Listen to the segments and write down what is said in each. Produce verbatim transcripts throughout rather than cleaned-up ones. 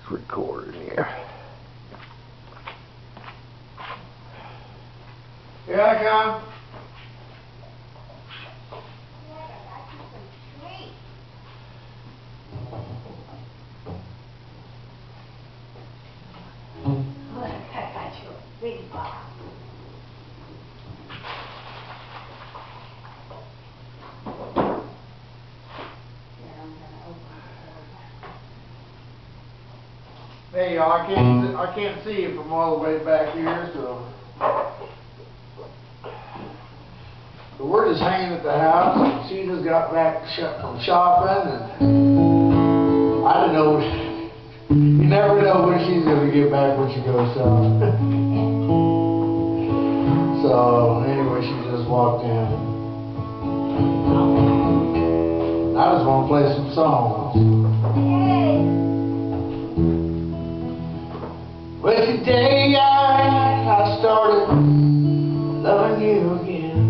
Recording here. Here I come. Look, I got you a big box. Hey y'all, I can't I can't see you from all the way back here, so so we're just hanging at the house. And she just got back sh from shopping, and I didn't know. You never know when she's gonna get back when she goes shopping. So anyway, she just walked in. I just want to play some songs. Hey. Well, today I, I started loving you again.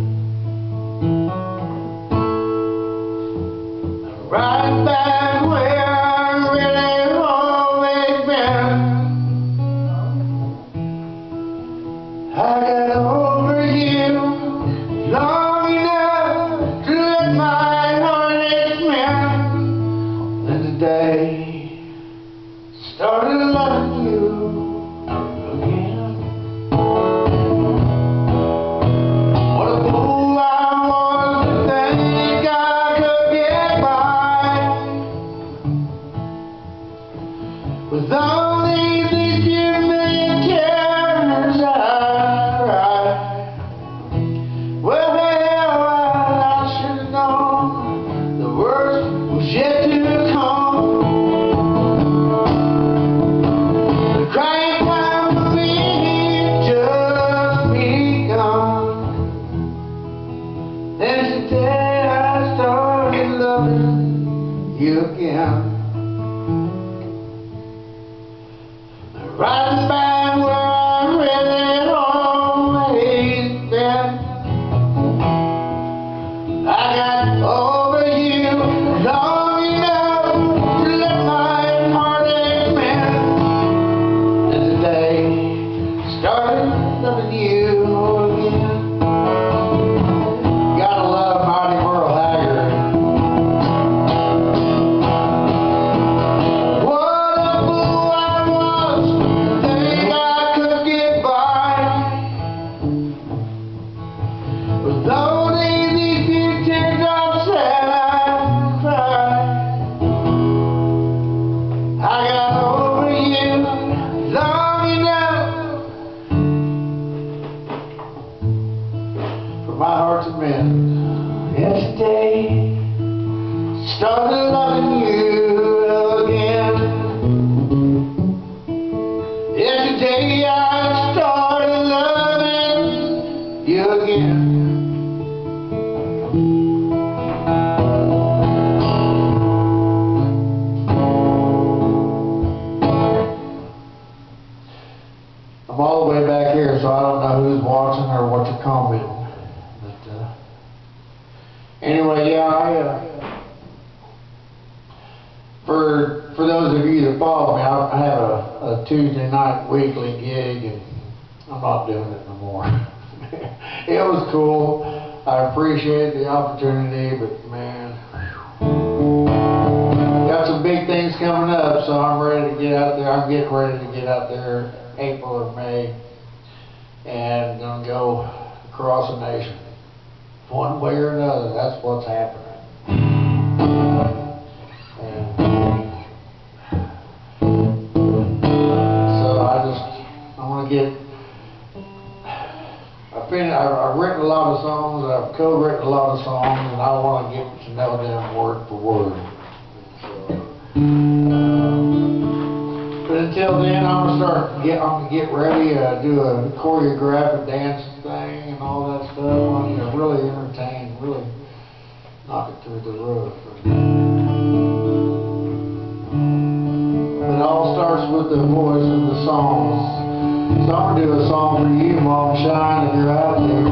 Right back where I really always been. I got over you long enough to let my heart expand. And today started loving you. With only these few million tears I cried. Well, hell, I should have known the worst was yet to come. The crying time for me just begun. Then today I started loving you again. Right back where I really always been. I got over you long enough to let my heart expand. And today started loving you again. Gotta love Mighty Merle Haggard. With only these few teardrops that I cried, I got over you long enough for my heart to mend. Yesterday, started loving you again. Yesterday, I started loving you again. I'm all the way back here, so I don't know who's watching or what you're commenting. But uh, anyway, yeah, I uh, for for those of you that follow me, I, I have a, a Tuesday night weekly gig, and I'm not doing it no more. It was cool. I appreciate the opportunity, but man, got some big things coming up, so I'm ready to get out there. I'm getting ready to get out there April or May, and gonna go across the nation, one way or another. That's what's happening. And so I just, I want to get. I've been, I've, I've written a lot of songs. I've co-written a lot of songs, and I want to get to know them word for word. So, uh, but until then, I'm gonna start get. I'm gonna get ready. Uh, do a choreographic dancing thing and all that stuff. I'm gonna really entertain, really knock it through the roof. But it all starts with the voice of the songs. So I'm gonna do a song for you, Mom Shine, if you're out there.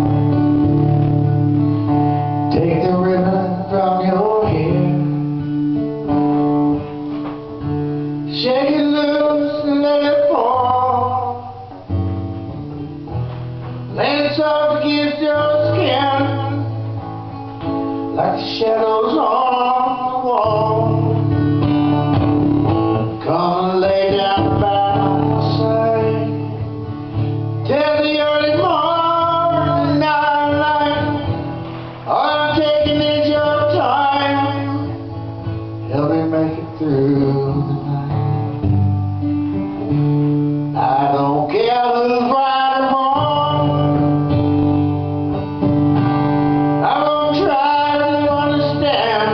Take the ribbon from your hair, shake it. help me make it through the night. I don't care who's right or wrong, I'm gonna try to understand.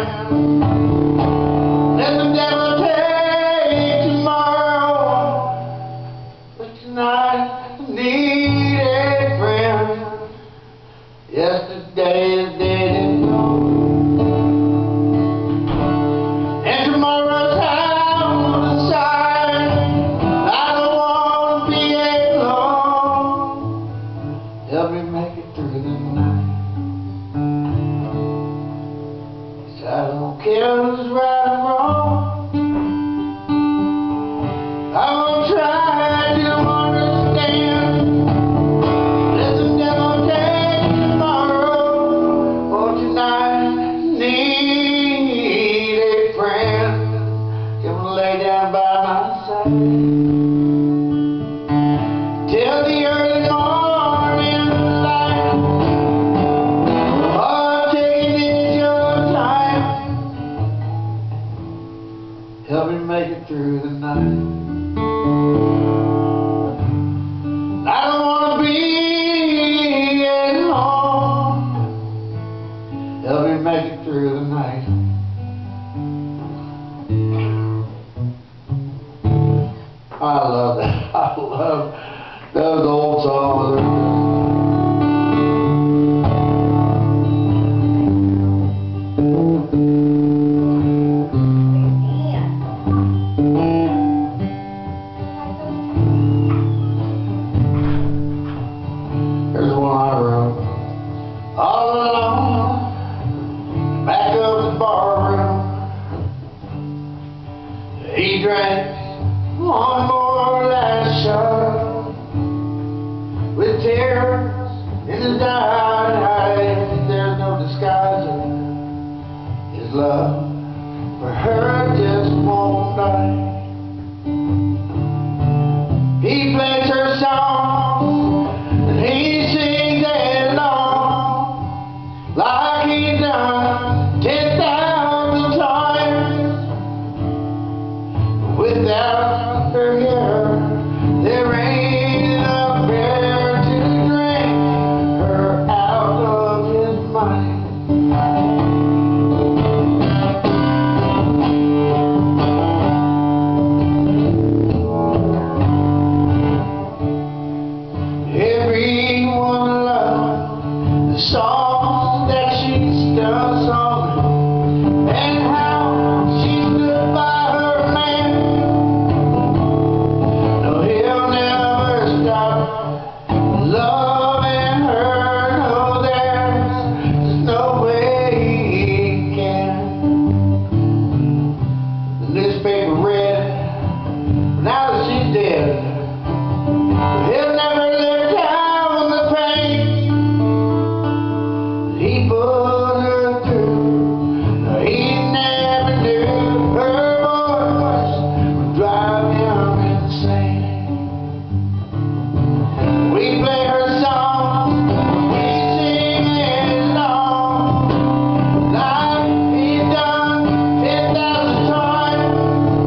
Let the devil take tomorrow, but tonight I need a friend. Yesterday is dead and gone, and tomorrow's out of sight. I don't want to be alone. Help me make it through the night. 'Cause I don't care who's right or wrong, I'm gonna try to understand. Let the devil take tomorrow, for tonight I need a friend. Come and lay down by my side till the early morning light. Oh, take it your time, help me make it through the night. I don't wanna be alone, help me make it through the night. I love that. I love those old songs. Here's the one I wrote. All alone, back of the bar room, he drank one more last shot, with tears in his dying eyes. There's no disguising his love for her just won't die. He plays her songs and he sings along like he's done ten thousand times. Without her here, there ain't enough air to drink her out of his mind. Everyone loves the songs that she does on, and how she stood by her man. No, he'll never stop loving her. No, there's just no way he can. The newspaper read, now that she's dead, he'll never live down the pain that he put her through. No, he never knew her voice would drive him insane. We play her songs, we sing along like he's done ten thousand times.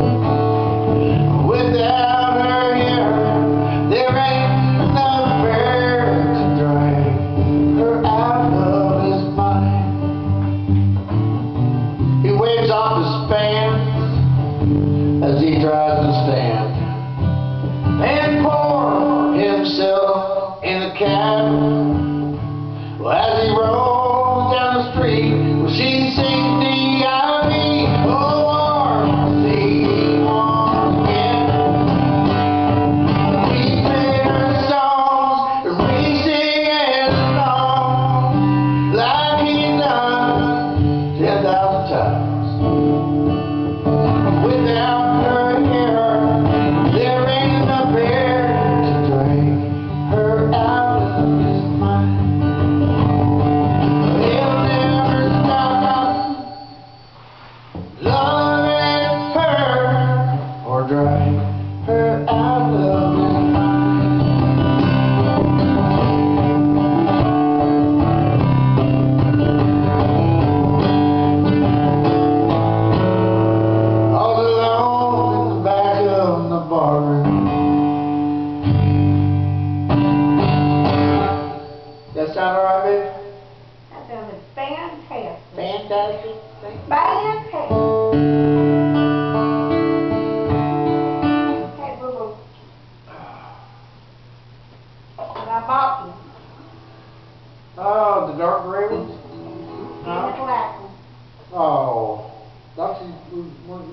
Without her here, there ain't enough air to drag her out of his mind. He waves off his fans as he tries to stand and pour himself in a cab. Well, as he rolls down the street, well, she sings D I V, oh, warm, see warm again. We play her songs and we sing along like he's done ten thousand times. Without her here,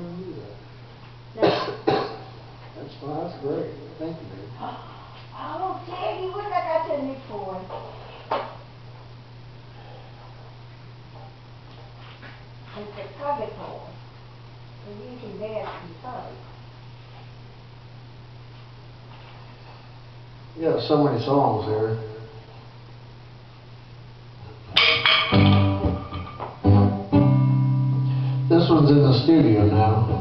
gonna do that. No. That's fine, that's great. Thank you, baby. Oh, Daddy, what I got to new for? It's a cover toy. And you can dance and play. You have so many songs here. This one's in the studio now.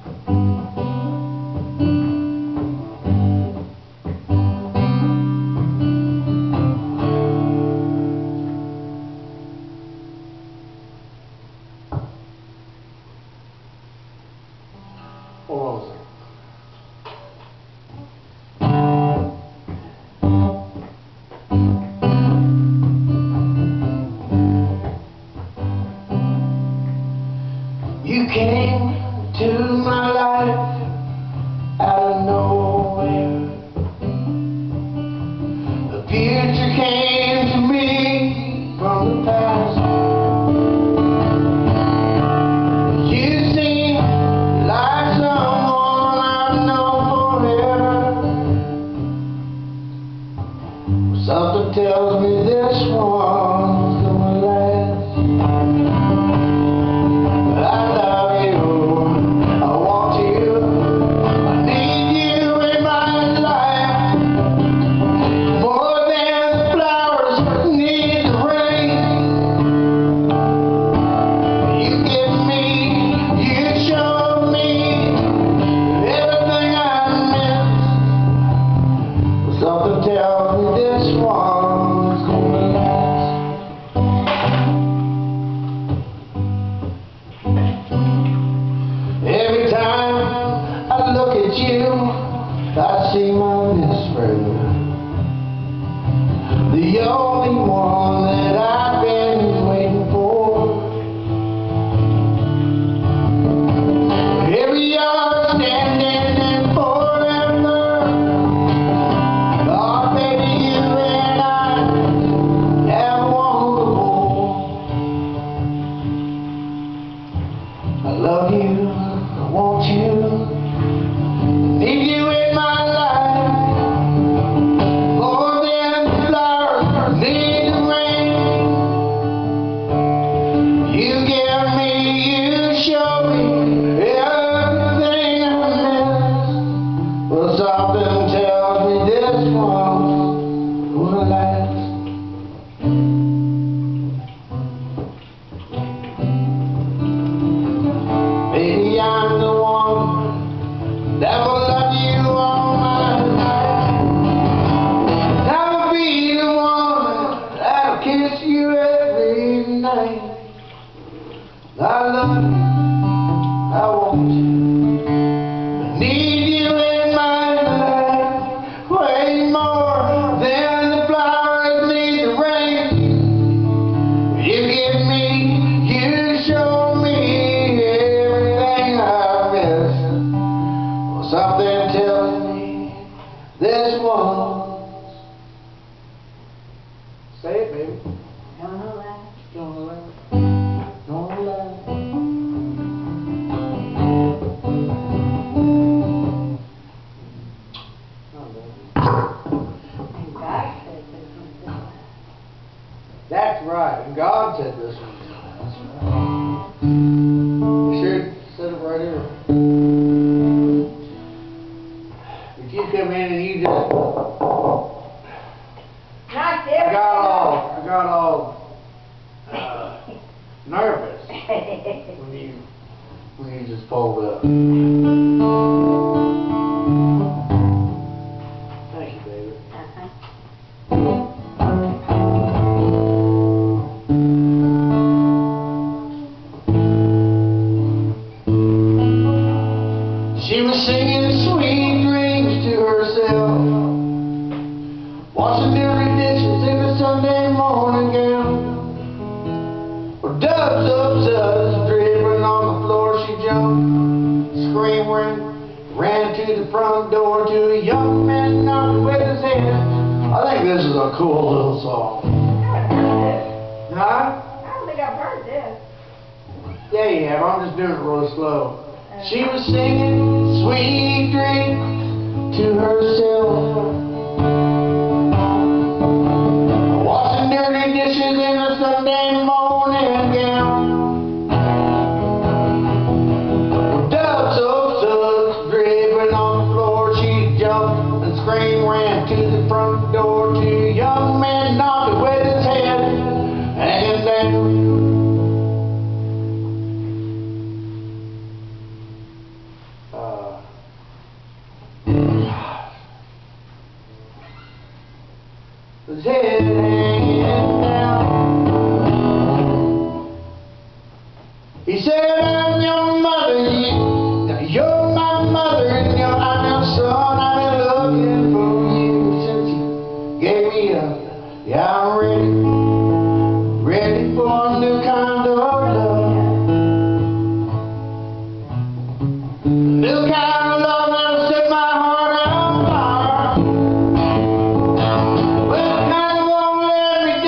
Hold on a second. You came to my life out of nowhere. A picture came to me from the past. You seem like someone I've known forever. Something tells me this one's gonna last. I see my best friend, the only one that I've been waiting for. Here we are standing in forever. Oh, baby, you and I have one more. I love you, I want you. Need you in my life, more than the flowers need the rain. You give me, you show me everything I miss. But something tells me this one's gonna last. Baby, I'm the one that will love you all my life. I will be the one that'll kiss you every night. I love you, I want you, I need you in my life, way more than the flowers need the rain. You give me, you show me everything I miss. Something tells me this one's. Say it, baby. Gonna last. Gonna last. Gonna last. And God said this one's gonna last. That's right. And God said this one's gonna last. That's right. You sure said it right here. If you come in and you just, Not there. I got all, I got all uh, nervous when you, when you just pulled up. Thank you, baby. Uh-huh. She was singing sweet dreams to herself, washing dirty dishes in a Sunday morning gown. Well, dubs of suds dribbling on the floor, she jumped, screaming, ran to the front door to a young man knocking with his head. I think this is a cool little song. I haven't heard this. Huh? I don't think I've heard this. Yeah, you have. I'm just doing it real slow. She was singing sweet dreams to herself, washing dirty dishes in a Sunday morning gown. Dove soap suds dripping on the floor. She jumped and screamed, ran to the front door. Two young men knocked with his head hanging down. Uh, his head hanging down. He said, I'm your mother, you, you're my mother, and you're I'm your son. I've been looking for you since you gave me up. Yeah, I'm ready, ready for a new kind of love. New kind of love that'll set my heart on fire. Well, kind of won't let me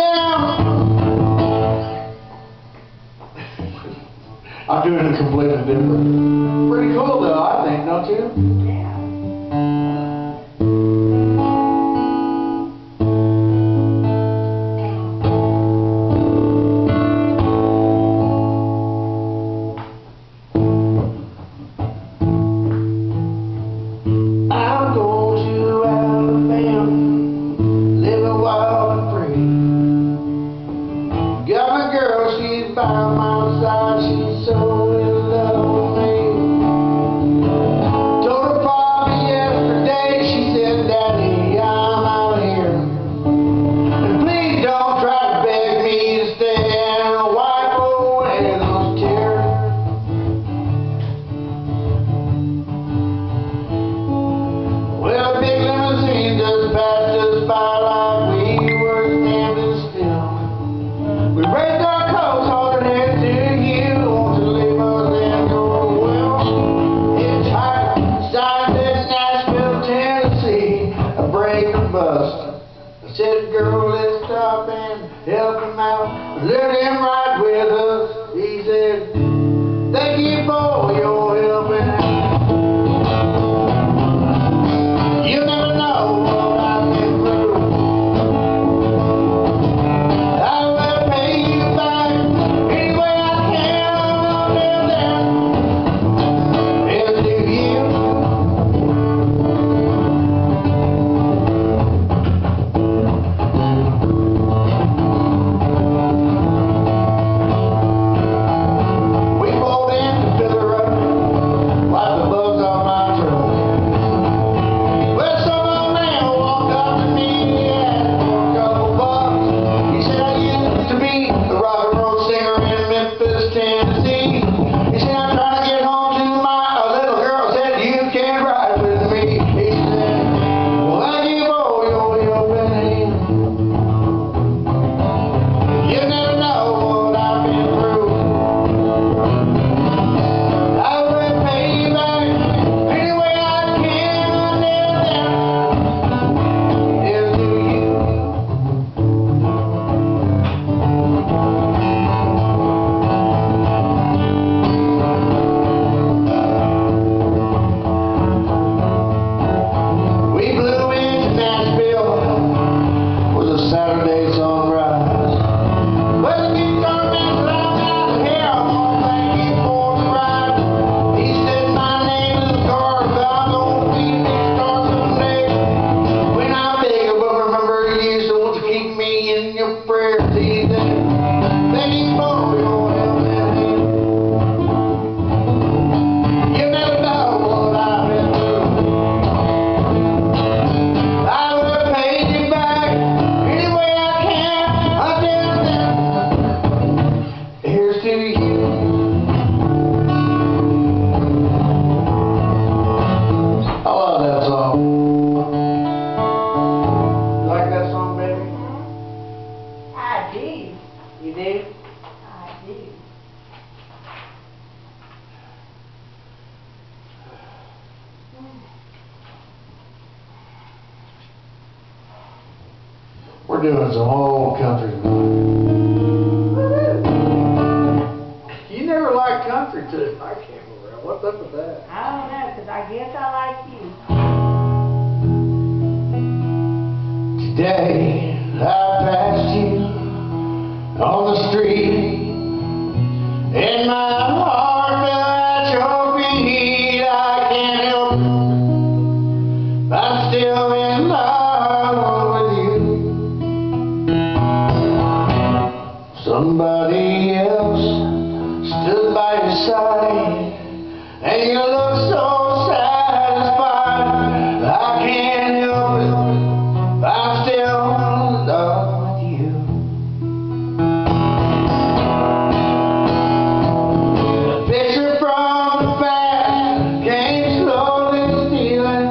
down. I'm doing it completely different. Pretty cool though, I think, don't you? Yeah. I'm going to Alabama, living wild and free. Got my girl, she's by my side, she's so in love with me. Told her father yesterday, she said, Daddy, I'm out here. And please don't try to beg me to stay and wipe away those tears. Well, a big limousine just passed us by like we were standing still. We raised our coats, holding hands to you. Won't you leave us in your will? It's hot, signed in Nashville, Tennessee. A break the bus. I said, girl, let's stop and help him out. Let him ride with us. He said, thank you for your helping out. You never know what I've been through. I will pay you back any way I can. I'll live there. It'll do you. We pulled in to the road, wiped the bugs off my truck. Well, some old man walked up to me and asked for a couple bucks. He said, I used to be a rock and roll singer in Memphis, Tennessee. He said, I'm trying to get home to my a little girl. Said, you can't ride with me. He said, well, thank you for your helping hand. You never know what I've been through. I will pay you back any way I can. I'll live there. It'll do you. We blew into Nashville. It was a Saturday sunrise. Well, the guitar man loud out of here. I want to thank you for the ride. He said my name is Garth. I'm gonna be a big star someday. When I'm big, I will remember you. So won't you keep me in your prayers? He said, thank you for your helping hand. You never know what I've been through. I will pay you back any way I can. Until then, here's to you. I love that song. You like that song, baby? I do. You do? I do. We're doing some old country tonight. You never liked country, too. I can't remember. What's up with that? I don't know, 'cause I guess I like you. Today I passed you on the street, and my heart fell at your feet. I can't help it, I'm still in love with you. Somebody else stood by your side, and you look so satisfied. I can't help it, I'm still in love with you. A picture from the past came slowly stealing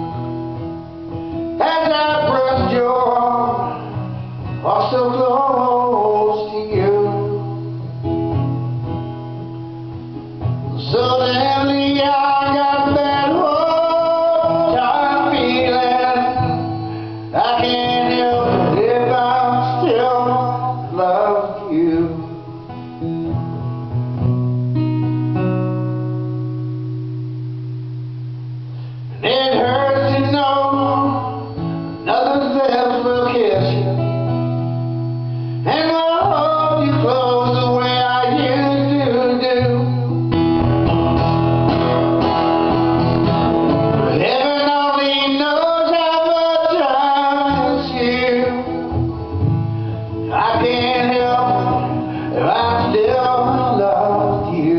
as I brushed your arm, walked so close to you. Suddenly I got that old time feeling. I can't help it if I'm still in love with you. And it hurts to know nothing else will kiss you, and will hold you close the way I used to do. But heaven only knows how much I miss you. I can't help it if I'm still in love with you.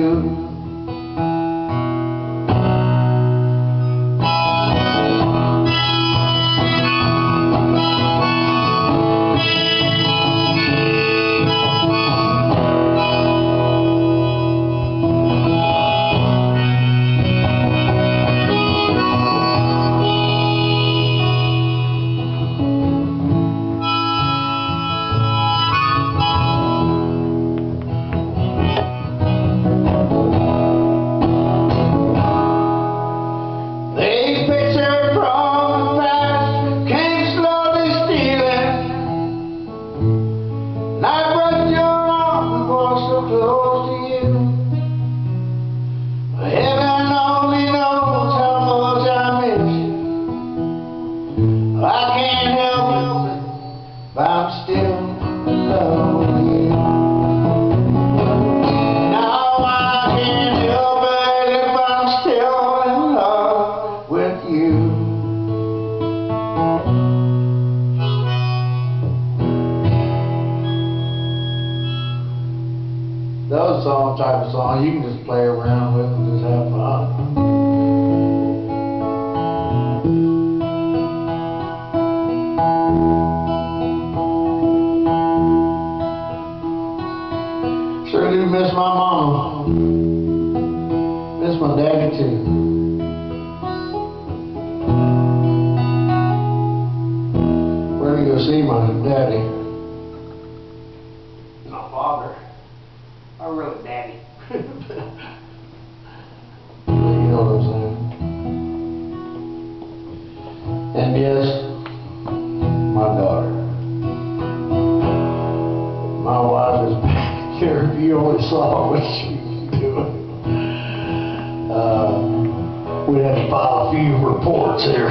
The picture from the past came slowly stealing, and I brushed your arm and walked so close to you. Heaven only knows how much I miss you. I can't help it, but I'm still in love with you. Now I can't help it if I'm still in love with you. Those song type of song you can just play around with and just have fun. Sure do miss my mama. Miss my daddy too. We're gonna go see my daddy. My father. Or really daddy. You know what I'm saying. And yes, my daughter. My wife is back here. If you only saw what she was doing. Uh, we had to file a few reports here.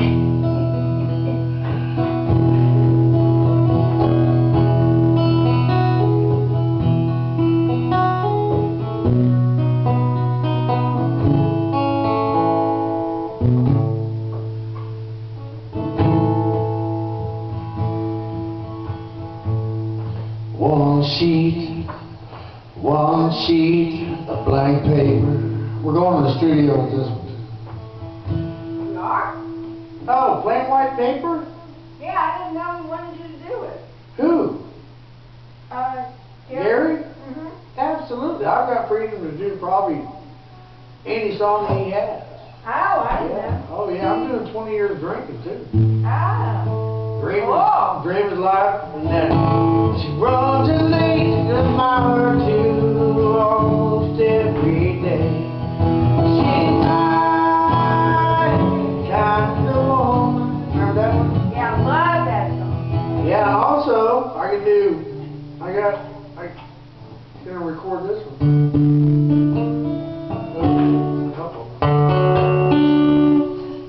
One sheet, one sheet of blank paper. We're going to the studio with this one. You are? Oh, plain white paper? Yeah, I didn't know you wanted you to do it. Who? Uh, Gary? Mm-hmm. Absolutely. I've got freedom to do probably any song that he has. Oh, I didn't Yeah. know. Oh yeah, I'm doing twenty years of drinking too. Ah. Dream Cool. is, dream is life, and then she runs and leaves a mile or two almost every day. She's my kind of woman. Remember that one? Yeah, I love that song. Yeah. Also, I can do. I got. I gonna record this one.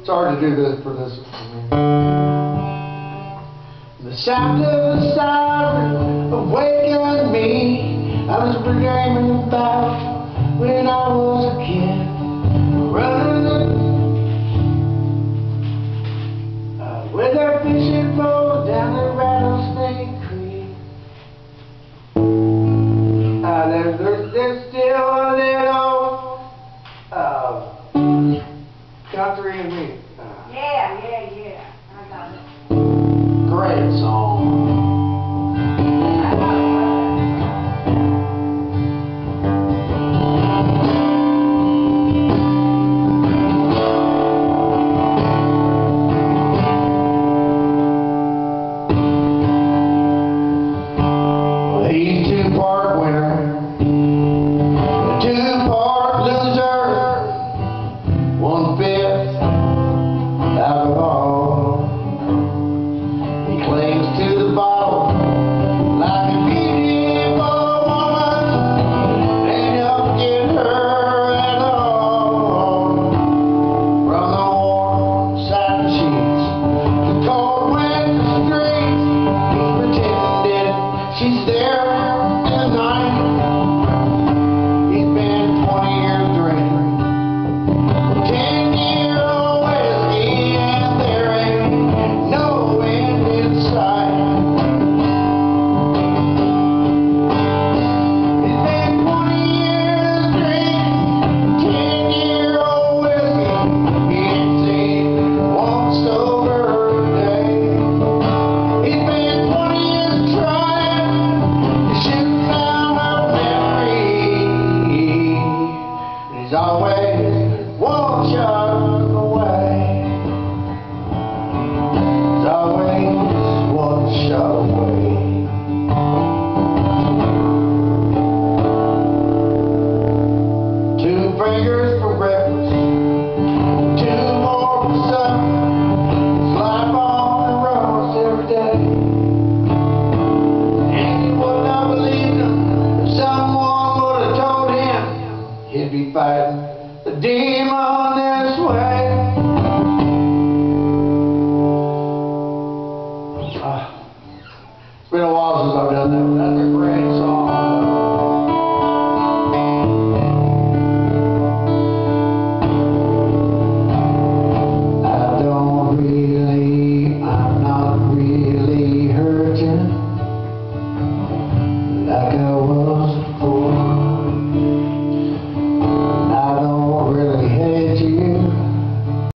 It's hard to do this for this. The sound of the siren awakened me. I was dreaming about when I was a kid. Running uh, with our fishing pole down the Rattlesnake Creek. Uh, there's, there's, there's still a little uh, country in me. Uh, Yeah, yeah, yeah. I got it. Great song. I got it. Well, he's two-part winner, two-part loser, one